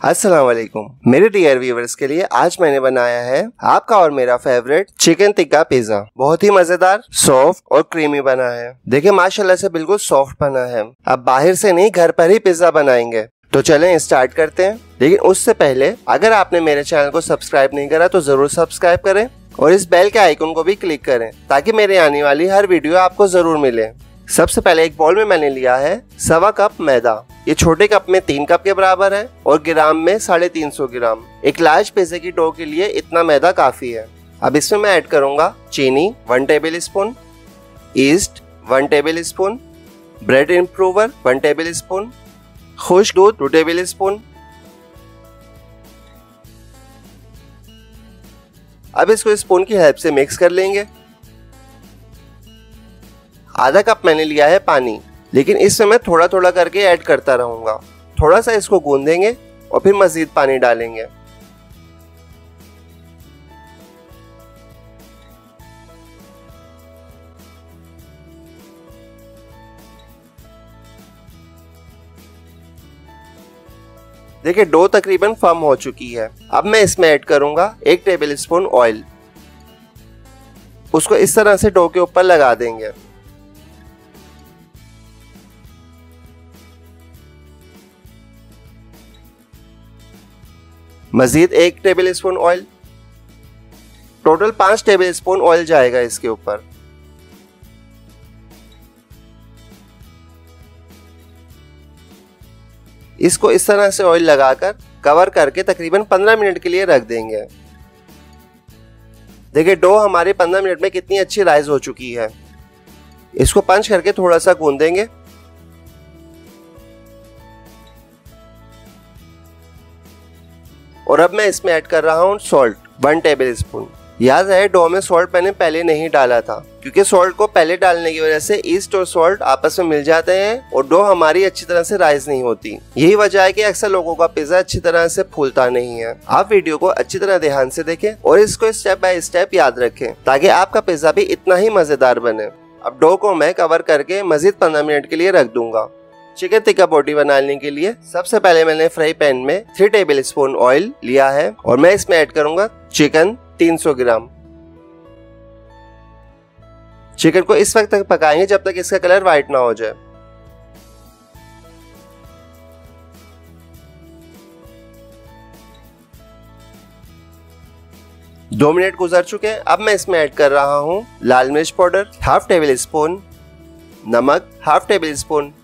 अस्सलाम वालेकुम मेरे डियर व्यूअर्स के लिए आज मैंने बनाया है आपका और मेरा फेवरेट चिकन टिक्का पिज्जा। बहुत ही मजेदार, सॉफ्ट और क्रीमी बना है। देखिए माशाल्लाह से बिल्कुल सॉफ्ट बना है। अब बाहर से नहीं, घर पर ही पिज्जा बनाएंगे। तो चलें स्टार्ट करते हैं। लेकिन उससे पहले अगर आपने मेरे चैनल को सब्सक्राइब नहीं करा तो जरूर सब्सक्राइब करें और इस बेल के आइकन को भी क्लिक करें ताकि मेरे आने वाली हर वीडियो आपको जरूर मिले। सबसे पहले एक बाउल में मैंने लिया है 1.25 कप मैदा। ये छोटे कप में 3 कप के बराबर है और ग्राम में 350 ग्राम। एक लार्ज पिज्जे की डो के लिए इतना मैदा काफी है। अब इसमें मैं ऐड करूंगा चीनी 1 tablespoon, yeast 1 tablespoon, bread improver 1 tablespoon, खुश्क दूध 2 टेबल स्पून। अब इसको स्पून की हेल्प से मिक्स कर लेंगे। आधा कप मैंने लिया है पानी, लेकिन इसमें मैं थोड़ा थोड़ा करके ऐड करता रहूंगा। थोड़ा सा इसको गूंदेंगे और फिर मजीद पानी डालेंगे। देखिए डो तकरीबन फर्म हो चुकी है। अब मैं इसमें ऐड करूंगा 1 टेबल स्पून ऑयल। उसको इस तरह से डो के ऊपर लगा देंगे। मजीद 1 tablespoon oil. Total 5 tablespoon oil जाएगा इसके ऊपर। इसको इस तरह से ऑयल लगाकर कवर करके तकरीबन 15 मिनट के लिए रख देंगे। देखिए डो हमारे 15 मिनट में कितनी अच्छी राइज हो चुकी है। इसको पंच करके थोड़ा सा गूंदेंगे। और अब मैं इसमें ऐड कर रहा हूँ सॉल्ट 1 टेबल स्पून। याद है डो में सॉल्ट मैंने पहले नहीं डाला था क्योंकि सॉल्ट को पहले डालने की वजह से ईस्ट और सॉल्ट आपस में मिल जाते हैं और डो हमारी अच्छी तरह से राइज नहीं होती। यही वजह है कि अक्सर लोगों का पिज्जा अच्छी तरह से फूलता नहीं है। आप वीडियो को अच्छी तरह ध्यान से देखें और इसको स्टेप बाय स्टेप याद रखें ताकि आपका पिज्जा भी इतना ही मजेदार बने। अब डो को मैं कवर करके मजीद 15 मिनट के लिए रख दूंगा। चिकन टिक्का बोटी बनाने के लिए सबसे पहले मैंने फ्राई पैन में 3 टेबल स्पून ऑयल लिया है और मैं इसमें ऐड करूंगा चिकन 300 ग्राम। चिकन को इस वक्त तक पकाएंगे जब तक इसका कलर व्हाइट ना हो जाए। दो मिनट गुजर चुके हैं। अब मैं इसमें ऐड कर रहा हूं लाल मिर्च पाउडर 1/2 टेबल स्पून, नमक 1/2 टेबल स्पून,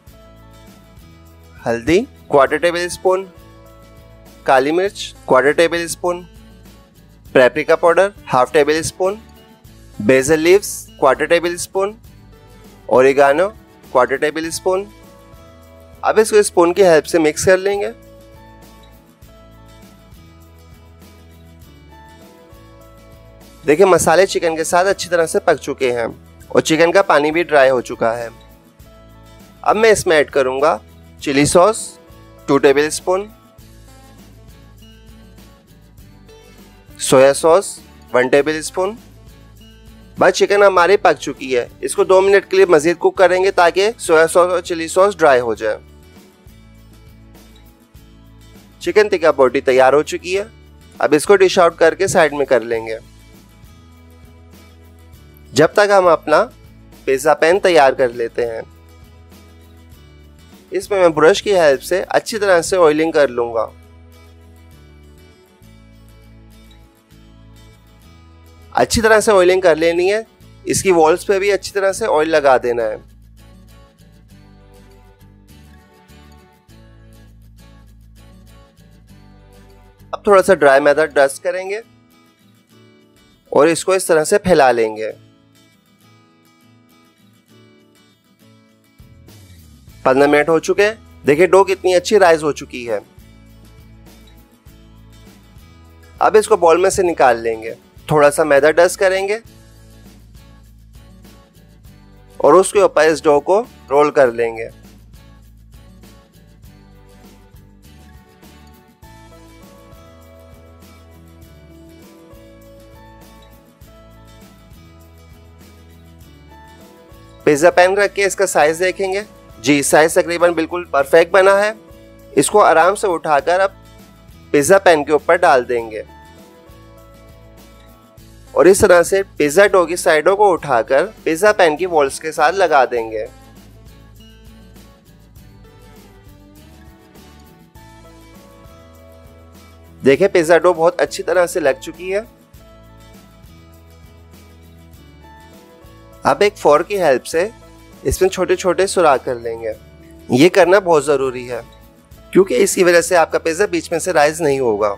हल्दी 1/4 टेबल स्पून, काली मिर्च 1/4 tablespoon, paprika powder 1/2 tablespoon, basil leaves 1/4 tablespoon, oregano 1/4 tablespoon. अब इसको स्पून की हेल्प से मिक्स कर लेंगे। देखिए मसाले चिकन के साथ अच्छी तरह से पक चुके हैं और चिकन का पानी भी ड्राई हो चुका है। अब मैं इसमें ऐड करूंगा chilli sauce 2 tablespoon, soya sauce 1 tablespoon. बस चिकन हमारी पक चुकी है। इसको 2 मिनट के लिए मजीद कुक करेंगे ताकि सोया सॉस और चिली सॉस ड्राई हो जाए। चिकन टिक्का बोटी तैयार हो चुकी है। अब इसको डिश आउट करके साइड में कर लेंगे जब तक हम अपना पिज्जा पैन तैयार कर लेते हैं। इसमें मैं ब्रश की हेल्प से अच्छी तरह से ऑयलिंग कर लूंगा। अच्छी तरह से ऑयलिंग कर लेनी है। इसकी वॉल्स पे भी अच्छी तरह से ऑयल लगा देना है। अब थोड़ा सा ड्राई मैदा डस्ट करेंगे और इसको इस तरह से फैला लेंगे। 15 मिनट हो चुके हैं। देखिए डो कितनी अच्छी राइज हो चुकी है। अब इसको बॉल में से निकाल लेंगे। थोड़ा सा मैदा डस्ट करेंगे और उसके ऊपर इस डो को रोल कर लेंगे। पिज्जा पैन रख के इसका साइज देखेंगे। जी साइज तकरीबन बिल्कुल परफेक्ट बना है। इसको आराम से उठाकर अब पिज्जा पैन के ऊपर डाल देंगे और इस तरह से पिज्जा डो की साइडों को उठाकर पिज्जा पैन की वॉल्स के साथ लगा देंगे। देखिए पिज्जा डो बहुत अच्छी तरह से लग चुकी है। अब एक फोर्क की हेल्प से इसमें छोटे छोटे सुराख कर लेंगे। ये करना बहुत जरूरी है क्योंकि इसकी वजह से आपका पिज्जा बीच में से राइज नहीं होगा।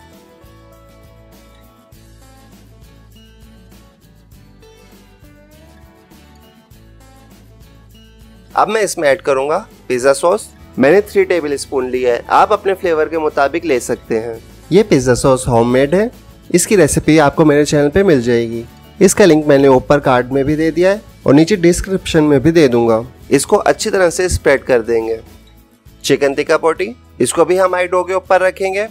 अब मैं इसमें ऐड करूंगा पिज्जा सॉस। मैंने 3 टेबल स्पून लिया है, आप अपने फ्लेवर के मुताबिक ले सकते हैं। ये पिज्जा सॉस होममेड है। इसकी रेसिपी आपको मेरे चैनल पे मिल जाएगी। इसका लिंक मैंने ऊपर कार्ड में भी दे दिया है और नीचे डिस्क्रिप्शन में भी दे दूंगा। इसको अच्छी तरह से स्प्रेड कर देंगे। चिकन टिक्का पोटी, इसको भी हम डो के ऊपर रखेंगे।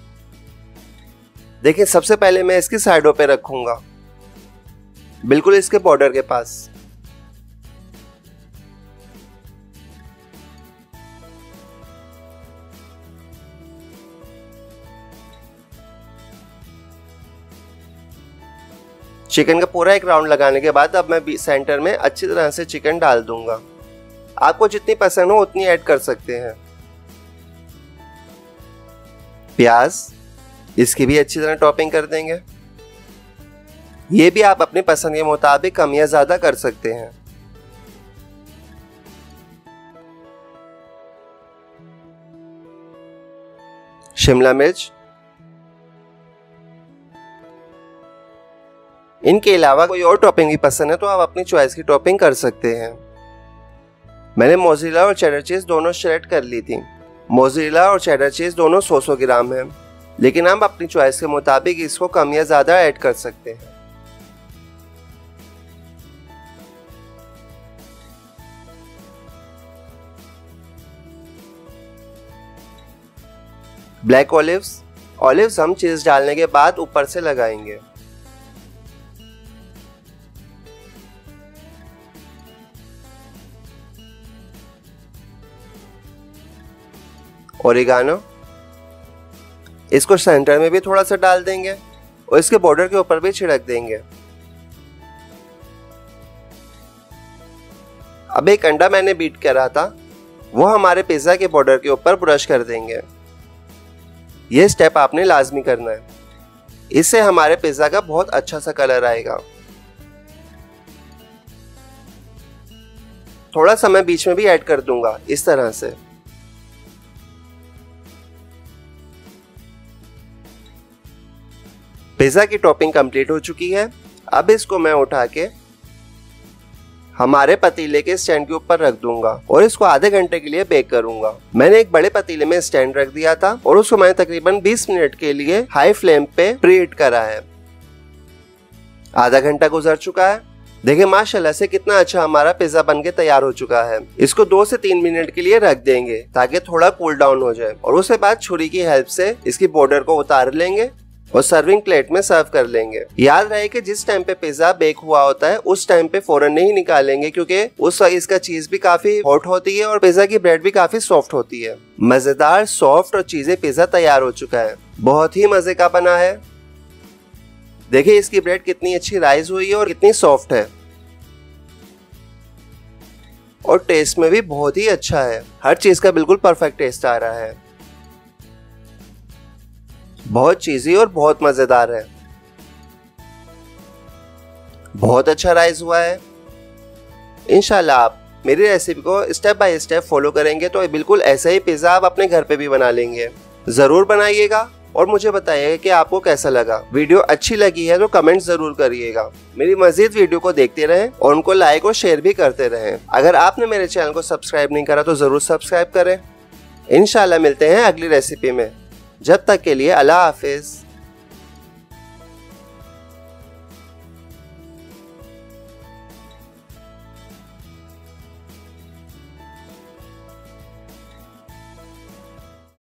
देखिए सबसे पहले मैं इसकी साइडों पे रखूंगा, बिल्कुल इसके बॉर्डर के पास। चिकन का पूरा एक राउंड लगाने के बाद अब मैं सेंटर में अच्छी तरह से चिकन डाल दूंगा। आपको जितनी पसंद हो उतनी ऐड कर सकते हैं। प्याज, इसकी भी अच्छी तरह टॉपिंग कर देंगे। ये भी आप अपनी पसंद के मुताबिक कम या ज्यादा कर सकते हैं। शिमला मिर्च, इनके अलावा कोई और टॉपिंग भी पसंद है तो आप अपनी चॉइस की टॉपिंग कर सकते हैं। मैंने मोज़रेला और चेडर चीज दोनों सेलेक्ट कर ली थी। मोज़रेला और चेडर चीज दोनों 100 ग्राम है, लेकिन हम अपनी चॉइस के मुताबिक इसको कम या ज्यादा ऐड कर सकते हैं। ब्लैक ऑलिव्स हम चीज डालने के बाद ऊपर से लगाएंगे। ओरिगानो, इसको सेंटर में भी थोड़ा सा डाल देंगे और इसके बॉर्डर के ऊपर भी छिड़क देंगे। अब एक अंडा मैंने बीट करा था, वो हमारे पिज्जा के बॉर्डर के ऊपर ब्रश कर देंगे। यह स्टेप आपने लाजमी करना है, इससे हमारे पिज्जा का बहुत अच्छा सा कलर आएगा। थोड़ा सा मैं बीच में भी ऐड कर दूंगा इस तरह से। पिज्जा की टॉपिंग कंप्लीट हो चुकी है। अब इसको मैं उठा के हमारे पतीले के स्टैंड के ऊपर रख दूंगा और इसको आधे घंटे के लिए बेक करूंगा। मैंने एक बड़े पतीले में स्टैंड रख दिया था और उसको मैंने तकरीबन 20 मिनट के लिए हाई फ्लेम पे प्रीहीट करा है। आधा घंटा गुजर चुका है। देखिए माशाल्लाह से कितना अच्छा हमारा पिज्जा बनके तैयार हो चुका है। इसको 2 से 3 मिनट के लिए रख देंगे ताकि थोड़ा कूल डाउन हो जाए और उसके बाद छुरी की हेल्प से इसकी बॉर्डर को उतार लेंगे और सर्विंग प्लेट में सर्व कर लेंगे। याद रहे कि जिस टाइम पे पिज्जा बेक हुआ होता है उस टाइम पे फौरन नहीं निकालेंगे क्योंकि उस वक्त इसका चीज भी काफी हॉट होती है और पिज्जा की ब्रेड भी काफी सॉफ्ट होती है। मजेदार सॉफ्ट और चीजें पिज्जा तैयार हो चुका है, बहुत ही मजे का बना है। देखिए इसकी ब्रेड कितनी अच्छी राइज हुई है और कितनी सॉफ्ट है और टेस्ट में भी बहुत ही अच्छा है। हर चीज का बिल्कुल परफेक्ट टेस्ट आ रहा है, बहुत चीज़ी और बहुत मजेदार है। बहुत अच्छा राइज हुआ है। इंशाल्लाह आप मेरी रेसिपी को स्टेप बाय स्टेप फॉलो करेंगे तो बिल्कुल ऐसा ही पिज्जा आप अपने घर पे भी बना लेंगे। जरूर बनाइएगा और मुझे बताइएगा कि आपको कैसा लगा। वीडियो अच्छी लगी है तो कमेंट जरूर करिएगा। मेरी मजीद वीडियो को देखते रहें और उनको लाइक और शेयर भी करते रहें। अगर आपने मेरे चैनल को सब्सक्राइब नहीं करा तो जरूर सब्सक्राइब करें। इंशाल्लाह मिलते हैं अगली रेसिपी में। जब तक के लिए अल्लाह हाफिज।